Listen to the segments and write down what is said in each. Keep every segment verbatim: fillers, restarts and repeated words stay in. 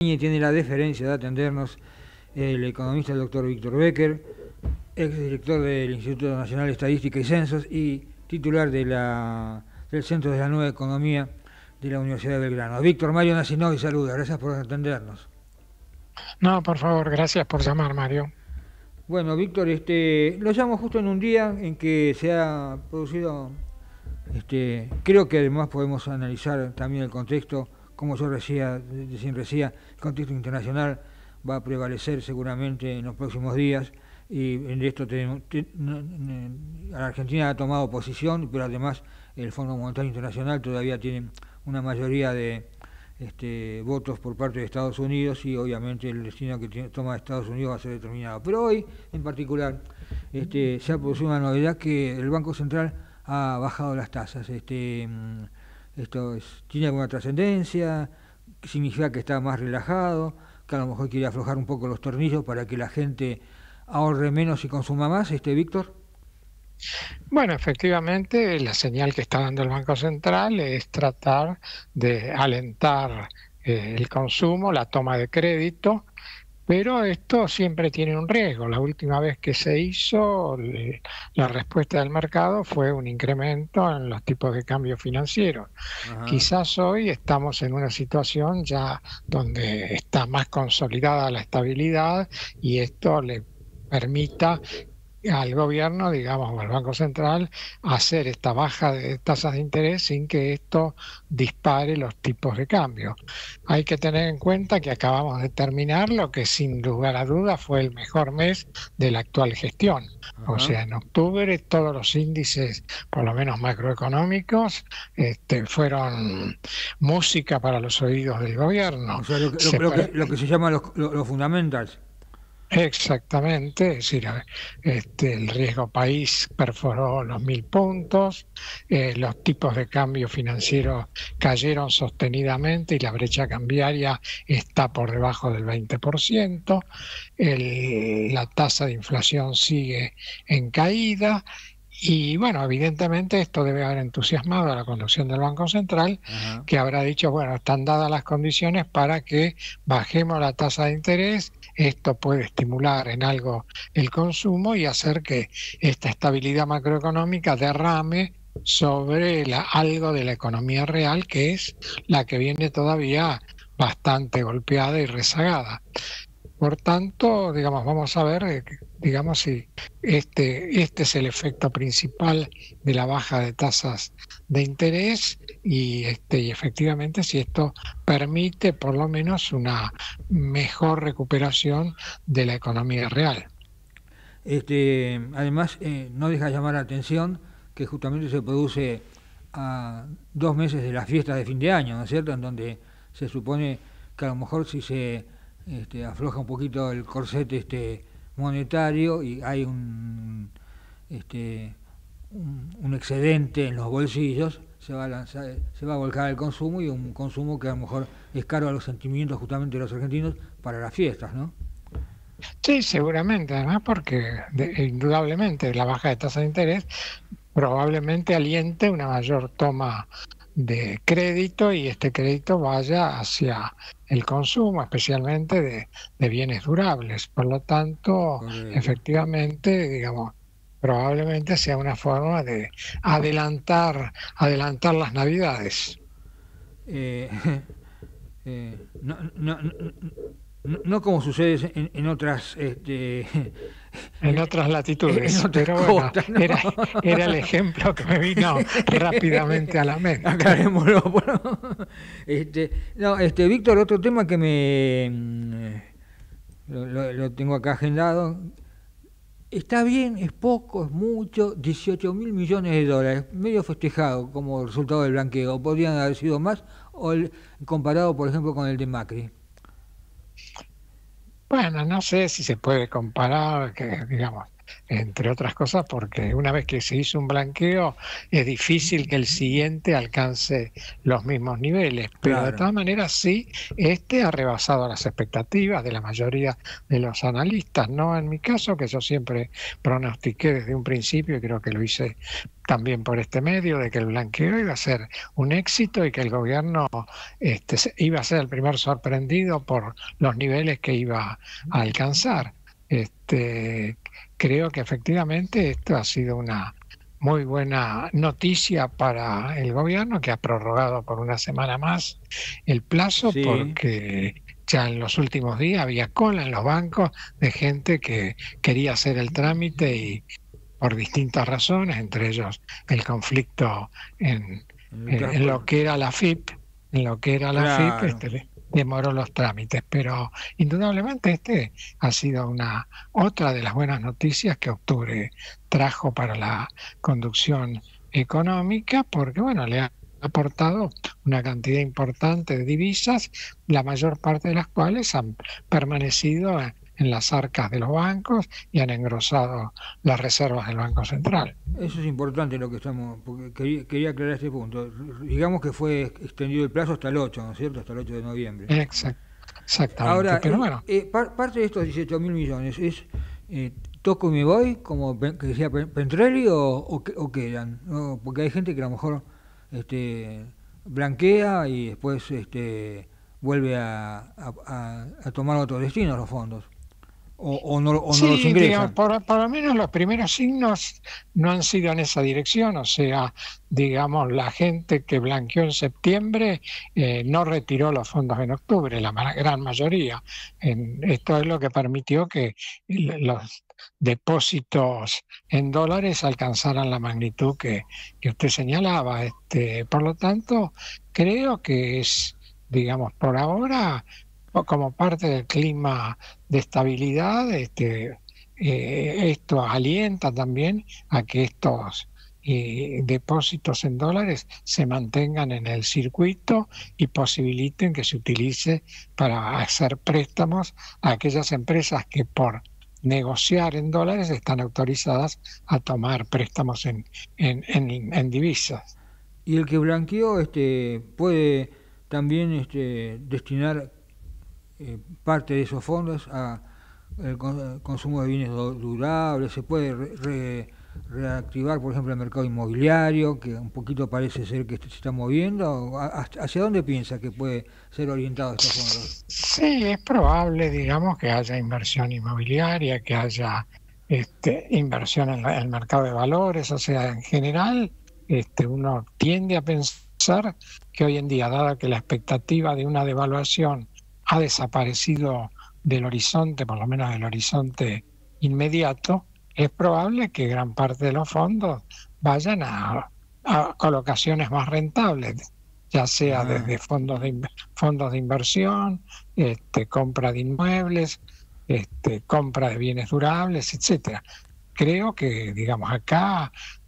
Y tiene la deferencia de atendernos el economista el doctor Víctor Becker, exdirector del Instituto Nacional de Estadística y Censos y titular de la, del Centro de la Nueva Economía de la Universidad de Belgrano. Víctor, Mario Nasinov y saluda, gracias por atendernos. No, por favor, gracias por llamar, Mario. Bueno, Víctor, este, lo llamo justo en un día en que se ha producido, este, creo que además podemos analizar también el contexto, como yo decía, recién decía, el contexto internacional va a prevalecer seguramente en los próximos días y en esto tenemos, te, no, no, la Argentina ha tomado posición, pero además el Fondo Monetario Internacional todavía tiene una mayoría de este, votos por parte de Estados Unidos y obviamente el destino que tiene, toma Estados Unidos va a ser determinado. Pero hoy en particular este, se ha producido una novedad que el Banco Central ha bajado las tasas. Este, esto es, tiene alguna trascendencia, significa que está más relajado, que a lo mejor quiere aflojar un poco los tornillos para que la gente ahorre menos y consuma más, este Víctor. Bueno, efectivamente, la señal que está dando el Banco Central es tratar de alentar eh, el consumo, la toma de crédito, pero esto siempre tiene un riesgo. La última vez que se hizo, le, la respuesta del mercado fue un incremento en los tipos de cambio financieros. Ajá. Quizás hoy estamos en una situación ya donde está más consolidada la estabilidad y esto le permita al gobierno, digamos, o al Banco Central, hacer esta baja de tasas de interés sin que esto dispare los tipos de cambio. Hay que tener en cuenta que acabamos de terminar lo que sin lugar a dudas fue el mejor mes de la actual gestión. O Ajá. sea, en octubre todos los índices, por lo menos macroeconómicos, este, fueron música para los oídos del gobierno. O sea, lo, que- lo, Se, lo que, lo que se llama los, los, los fundamentals. Exactamente, es decir, a- este, el riesgo país perforó los mil puntos, eh, los tipos de cambio financiero cayeron sostenidamente y la brecha cambiaria está por debajo del veinte por ciento, el- la tasa de inflación sigue en caída. Y bueno, evidentemente esto debe haber entusiasmado a la conducción del Banco Central, Ajá. que habrá dicho, bueno, están dadas las condiciones para que bajemos la tasa de interés. Esto puede estimular en algo el consumo y hacer que esta estabilidad macroeconómica derrame sobre la, algo de la economía real, que es la que viene todavía bastante golpeada y rezagada. Por tanto, digamos, vamos a ver, eh, digamos, si este, este es el efecto principal de la baja de tasas de interés y, este, y efectivamente si esto permite por lo menos una mejor recuperación de la economía real. Este, además, eh, no deja llamar la atención que justamente se produce a dos meses de las fiestas de fin de año, ¿no es cierto? En donde se supone que a lo mejor si se este, afloja un poquito el corset este, monetario y hay un, este, un, un excedente en los bolsillos, se va, a lanzar, se va a volcar al consumo y un consumo que a lo mejor es caro a los sentimientos justamente de los argentinos para las fiestas, ¿no? Sí, seguramente, además porque de- indudablemente la baja de tasa de interés probablemente aliente una mayor toma de crédito y este crédito vaya hacia el consumo, especialmente de, de bienes durables. Por lo tanto, Correcto. efectivamente, digamos, probablemente sea una forma de adelantar, adelantar las Navidades. Eh, eh, no, no, no, no, no como sucede en, en otras este, En en, otras en latitudes, otras pero bueno, costas, ¿no? era, era el ejemplo que me vino rápidamente a la mente. Aclarémoslo. Bueno, este, no, este, Víctor, otro tema que me mm, lo, lo- lo tengo acá agendado. Está bien, es poco, es mucho, dieciocho mil millones de dólares, medio festejado como resultado del blanqueo. Podrían haber sido más, o el- comparado, por ejemplo, con el de Macri. Bueno, no sé si se puede comparar, que digamos. entre otras cosas porque una vez que se hizo un blanqueo es difícil que el siguiente alcance los mismos niveles, pero Claro. de todas maneras sí, este ha rebasado las expectativas de la mayoría de los analistas, no en mi caso, que yo siempre pronostiqué desde un principio y creo que lo hice también por este medio, de que el blanqueo iba a ser un éxito y que el gobierno este, iba a ser el primer sorprendido por los niveles que iba a alcanzar. Este, creo que efectivamente esto ha sido una muy buena noticia para el gobierno, que ha prorrogado por una semana más el plazo, Sí. porque ya en los últimos días había cola en los bancos de gente que quería hacer el trámite y por distintas razones, entre ellos el conflicto en, en, en lo que era la F I P, en lo que era la Claro. F I P, este, demoró los trámites, pero indudablemente este ha sido una otra de las buenas noticias que octubre trajo para la conducción económica, porque bueno, le ha aportado una cantidad importante de divisas, la mayor parte de las cuales han permanecido en, en las arcas de los bancos y han engrosado las reservas del Banco Central. Eso es importante lo que estamos, porque quería, quería aclarar este punto. Digamos que fue extendido el plazo hasta el ocho, ¿no es cierto? Hasta el ocho de noviembre. Exact, exactamente. Ahora, pero eh, bueno. eh, par, parte de estos dieciocho mil millones, ¿es eh, toco y me voy, como que decía Pentrelli, o, o, o quedan? ¿No? Porque hay gente que a lo mejor este, blanquea y después este, vuelve a, a, a tomar otro destino los fondos. O, o, no, o sí, no los ingresan. Digamos, por, por lo menos los primeros signos no han sido en esa dirección, o sea, digamos, la gente que blanqueó en septiembre eh, no retiró los fondos en octubre, la gran mayoría. En, esto es lo que permitió que los depósitos en dólares alcanzaran la magnitud que, que usted señalaba. Este, por lo tanto, creo que es, digamos, por ahora, como parte del clima de estabilidad, este, eh, esto alienta también a que estos eh, depósitos en dólares se mantengan en el circuito y posibiliten que se utilice para hacer préstamos a aquellas empresas que por negociar en dólares están autorizadas a tomar préstamos en, en, en, en divisas. Y el que blanqueó este, puede también este, destinar Eh, parte de esos fondos a el consumo de bienes durables, se puede re, re, reactivar, por ejemplo, el mercado inmobiliario, que un poquito parece ser que se está moviendo. ¿Hacia dónde piensa que puede ser orientado estos fondos? Sí, es probable, digamos, que haya inversión inmobiliaria, que haya este, inversión en la, el mercado de valores, o sea, en general, este, uno tiende a pensar que hoy en día, dada que la expectativa de una devaluación ha desaparecido del horizonte, por lo menos del horizonte inmediato, es probable que gran parte de los fondos vayan a, a colocaciones más rentables, ya sea ah. desde fondos de, fondos de inversión, este, compra de inmuebles, este, compra de bienes durables, etcétera. Creo que, digamos, acá,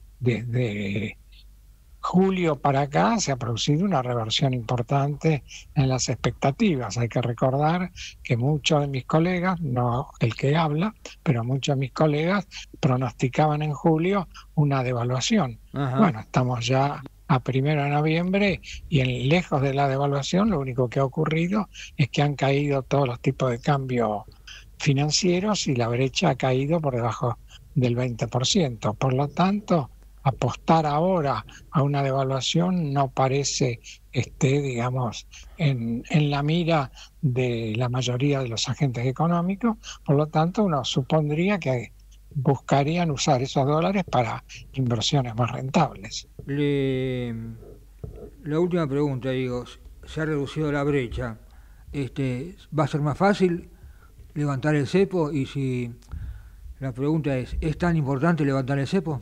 desde julio para acá se ha producido una reversión importante en las expectativas. Hay que recordar que muchos de mis colegas, no el que habla, pero muchos de mis colegas pronosticaban en julio una devaluación. Ajá. Bueno, estamos ya a primero de noviembre y en, lejos de la devaluación lo único que ha ocurrido es que han caído todos los tipos de cambio financieros y la brecha ha caído por debajo del veinte por ciento. Por lo tanto, apostar ahora a una devaluación no parece que esté, digamos, en, en la mira de la mayoría de los agentes económicos. Por lo tanto, uno supondría que buscarían usar esos dólares para inversiones más rentables. Le, la última pregunta, digo, se ha reducido la brecha. Este, ¿va a ser más fácil levantar el cepo? Y si la pregunta es, ¿es tan importante levantar el cepo?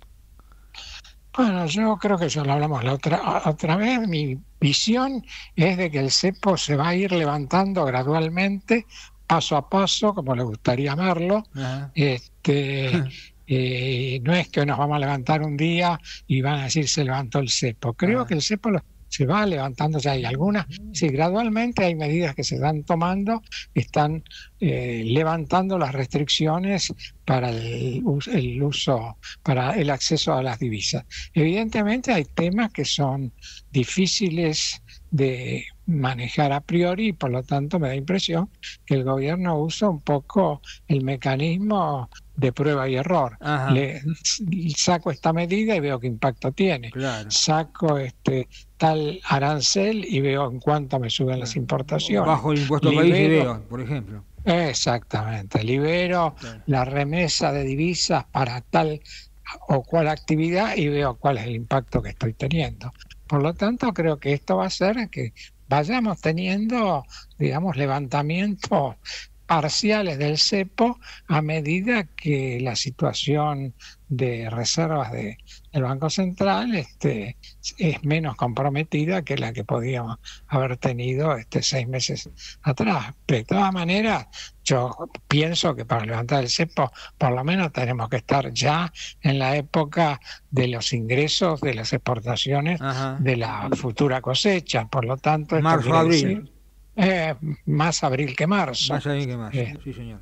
Bueno, yo creo que ya lo hablamos la otra, otra vez. Mi visión es de que el cepo se va a ir levantando gradualmente, paso a paso, como le gustaría verlo. Ajá. Este, eh, no es que nos vamos a levantar un día y van a decir se levantó el cepo. Creo Ajá. que el cepo lo, se va levantando, ya hay algunas, sí, gradualmente hay medidas que se están tomando, están eh, levantando las restricciones para el, el uso, para el acceso a las divisas. Evidentemente hay temas que son difíciles de manejar a priori y por lo tanto me da impresión que el gobierno usa un poco el mecanismo de prueba y error. Le, saco esta medida y veo qué impacto tiene. Claro. Saco este tal arancel y veo en cuánto me suben claro. las importaciones. Bajo el impuesto Libero, país y veo, por ejemplo. Exactamente. Libero claro. la remesa de divisas para tal o cual actividad y veo cuál es el impacto que estoy teniendo. Por lo tanto, creo que esto va a hacer que vayamos teniendo, digamos, levantamientos parciales del cepo a medida que la situación de reservas de, del Banco Central este, es menos comprometida que la que podíamos haber tenido este, seis meses atrás. De todas maneras, yo pienso que para levantar el cepo por lo menos tenemos que estar ya en la época de los ingresos de las exportaciones Ajá. de la futura cosecha. Por lo tanto, marzo, abril. Decir, Eh, más abril que marzo. Más abril que marzo, eh. sí señor.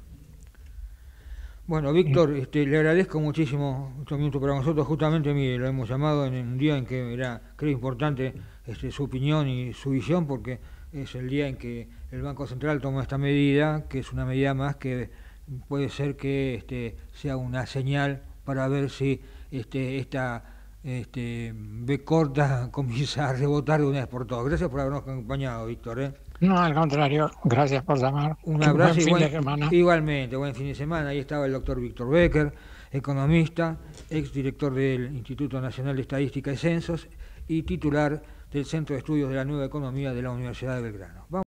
Bueno, Víctor, este, le agradezco muchísimo estos minutos para nosotros. Justamente, mire, lo hemos llamado en un día en que era, creo, importante este, su opinión y su visión, porque es el día en que el Banco Central toma esta medida, que es una medida más que puede ser que este, sea una señal para ver si este, esta este, B corta comienza a rebotar de una vez por todas. Gracias por habernos acompañado, Víctor. ¿eh? No, al contrario, gracias por llamar. Un abrazo buen y fin buen, de semana. Igualmente, buen fin de semana. Ahí estaba el doctor Víctor Becker, economista, exdirector del Instituto Nacional de Estadística y Censos y titular del Centro de Estudios de la Nueva Economía de la Universidad de Belgrano. Vamos